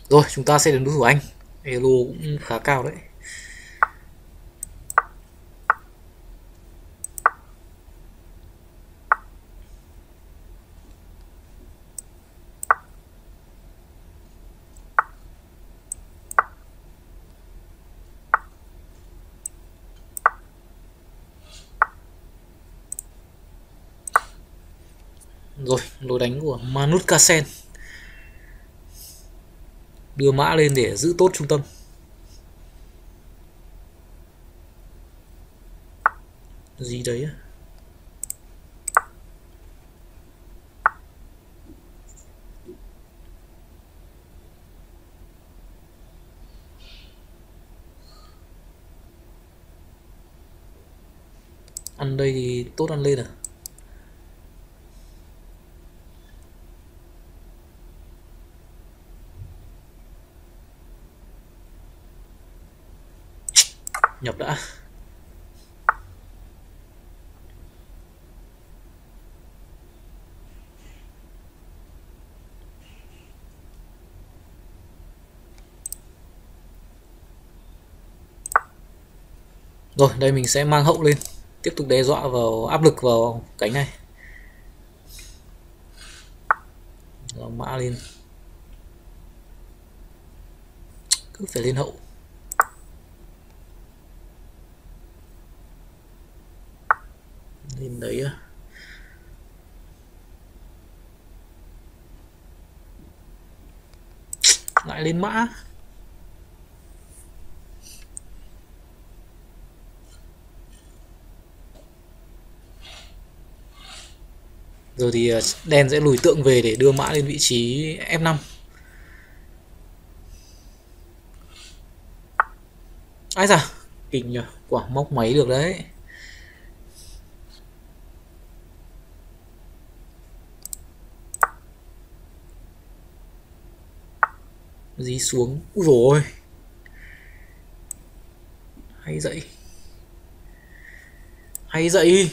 Rồi chúng ta sẽ đến đối thủ Anh. Elo cũng khá cao đấy. Rồi lối đánh của Manut Carlsen, đưa mã lên để giữ tốt trung tâm. Gì đấy á? Ăn đây thì tốt ăn lên à? Nhập đã. Rồi đây mình sẽ mang hậu lên, tiếp tục đe dọa vào, áp lực vào cánh này. Rồi mã lên, cứ phải lên hậu. Lên đấy á. Lại lên mã. Rồi thì đen sẽ lùi tượng về để đưa mã lên vị trí F5. Ai da, kinh nhờ, quả móc máy được đấy. Dí xuống, ui rồi, hay dậy, hay dậy.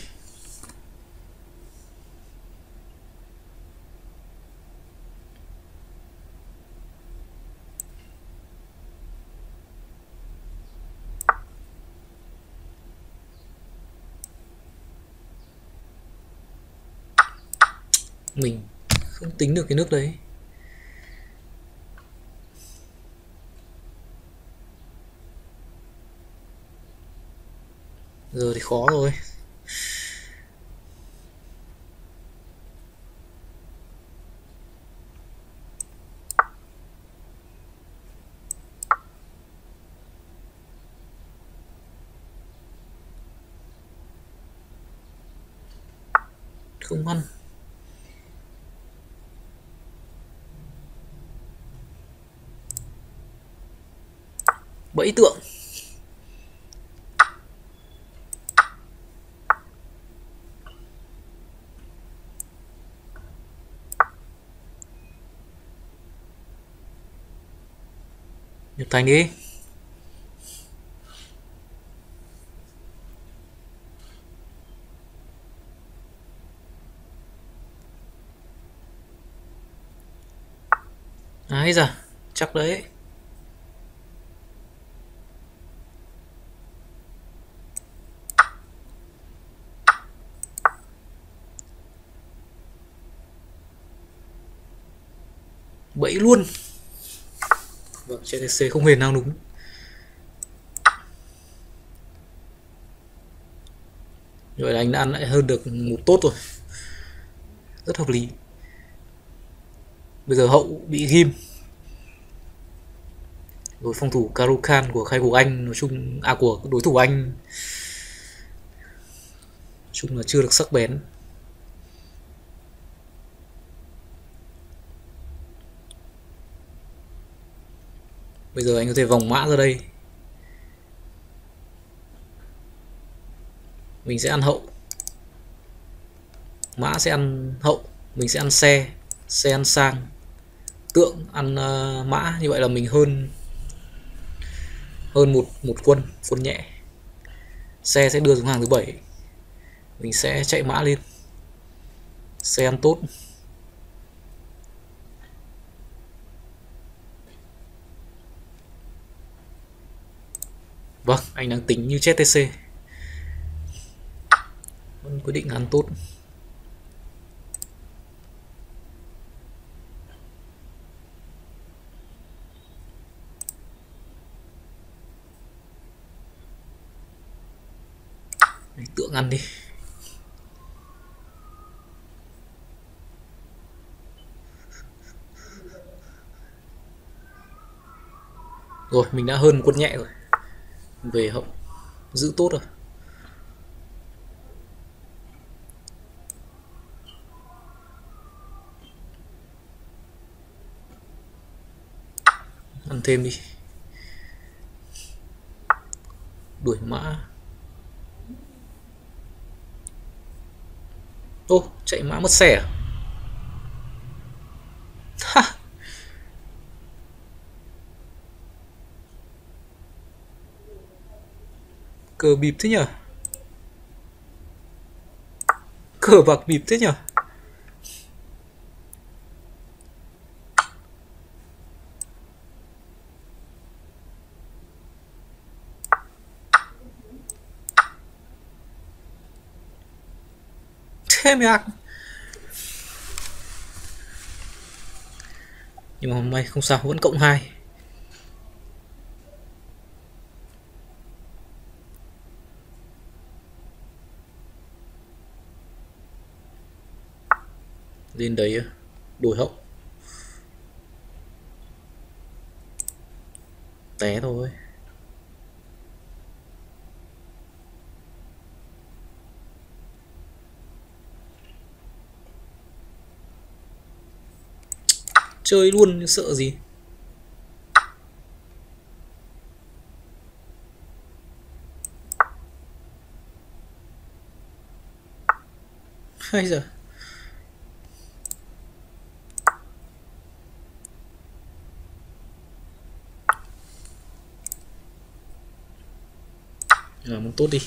Mình không tính được cái nước đấy. Giờ thì khó rồi. Không ăn. Bẫy tượng. Nhập thành đi. Ấy da, chắc đấy. Bẫy luôn. Vâng, trên TC không hề nào đúng. Rồi anh đã ăn lại hơn được một tốt rồi. Rất hợp lý. Bây giờ hậu bị ghim. Rồi phòng thủ Karukan của khai cuộc Anh nói chung, của đối thủ Anh nói chung là chưa được sắc bén. Bây giờ anh có thể vòng mã ra đây. Mình sẽ ăn hậu. Mã sẽ ăn hậu. Mình sẽ ăn xe. Xe ăn sang. Tượng ăn mã. Như vậy là mình hơn một quân. Quân nhẹ. Xe sẽ đưa xuống hàng thứ 7. Mình sẽ chạy mã lên. Xe ăn tốt. Vâng, anh đang tính như ZTC. Vẫn quyết định ăn tốt. Anh tượng ăn đi. Rồi, mình đã hơn một quân nhẹ rồi. Về hậu giữ tốt rồi. Ăn thêm đi. Đuổi mã. Ô, chạy mã mất xe à? Ha, cờ bịp thế nhở? Cờ bạc bịp thế nhở? Thế mới ác. Nhưng mà hôm nay không sao, vẫn cộng 2. Lên đấy đổi hậu. Té thôi. Chơi luôn sợ gì. Hay giờ. Làm tốt đi.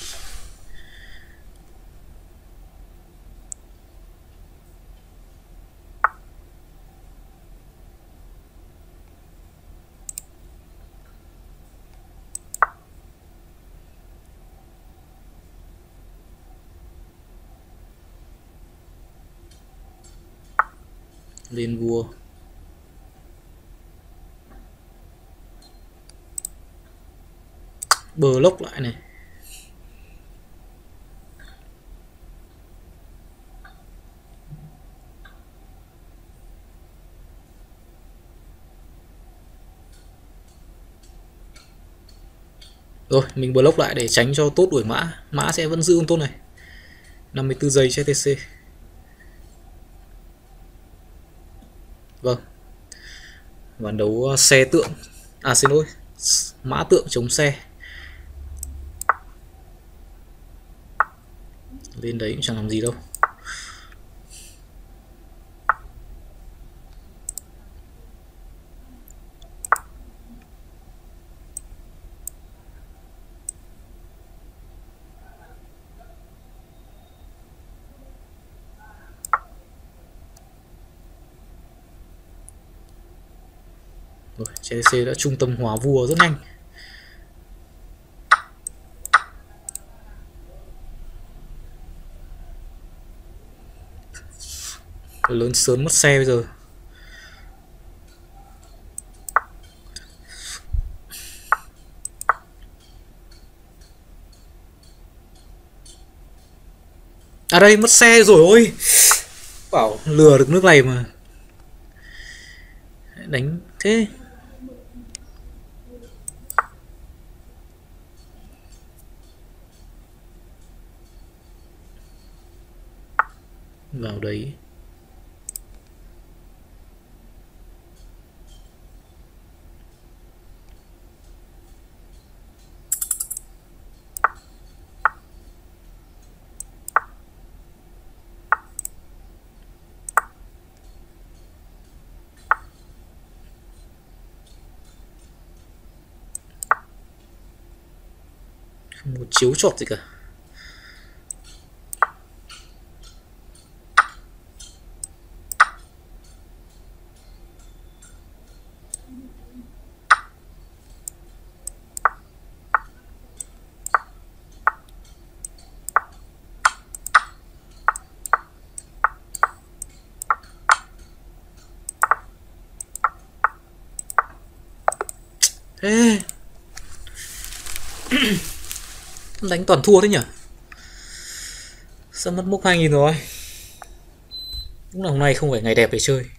Lên vua. Bờ lốc lại này. Rồi mình block lại để tránh cho tốt đuổi mã. Mã sẽ vẫn giữ con tốt này. 54 giây cho TC. Vâng. Ván đấu xe tượng. À xin lỗi, mã tượng chống xe. Lên đấy cũng chẳng làm gì đâu. Rồi, TC đã trung tâm hóa vua rất nhanh. Lớn sớm mất xe bây giờ. À đây mất xe rồi ôi. Bảo lừa được nước này mà. Đánh thế. Vào đấy. Không có chiếu chọt gì cả. Ê. Đánh toàn thua đấy nhỉ. Sao mất mốc 2000 rồi. Đúng là hôm nay không phải ngày đẹp để chơi.